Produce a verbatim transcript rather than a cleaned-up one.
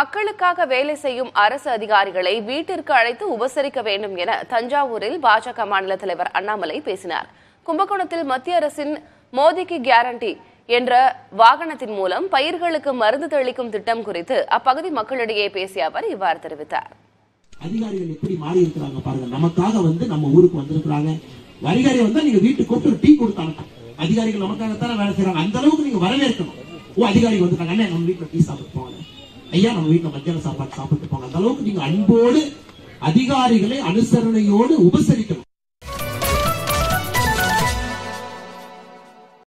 மக்களுக்காக வேலை செய்யும் அரசு அதிகாரிகளை வீட்டிற்கு அழைத்து உபசரிக்க வேண்டும் என தஞ்சாவூரில் பாஜக மாநில தலைவர் அண்ணாமலை பேசினார். கும்பகோணத்தில் மத்திய அரசின் மோடிக்கு கேரண்டி என்ற வாகனத்தின் மூலம் பயிர்களுக்கு மருந்து தெளிக்கும் திட்டம் குறித்து அப்பகுதி மக்களிடையே பேசிய அவர் இவ்வாறு தெரிவித்தார். அதிகாரிகள் எப்படி மாறி இருக்கிறாங்க பாருங்க. நமக்காக வந்து நம்ம ஊருக்கு வந்திருக்கிறாங்க. அதிகாரி வந்தா நீங்க வீட்டுக்கு கூப்பிட்டு டீ கொடுத்தாங்க. அதிகாரிகள் நமக்காகத்தானே வேலை செய்யறாங்க. அந்த அளவுக்கு நீங்க வரவேற்கணும். ஓ அதிகாரிகள் வந்துட்டாங்க, அண்ணே நம்ம வீட்டுல டீ சாப்பிட்டு போவாங்க, ஐயா நம்ம வீட்டுல மத்தியான சாப்பாடு சாப்பிட்டு போங்க. அந்த அளவுக்கு நீங்க அன்போடு அதிகாரிகளை அனுசரணையோடு உபசரிக்கணும்.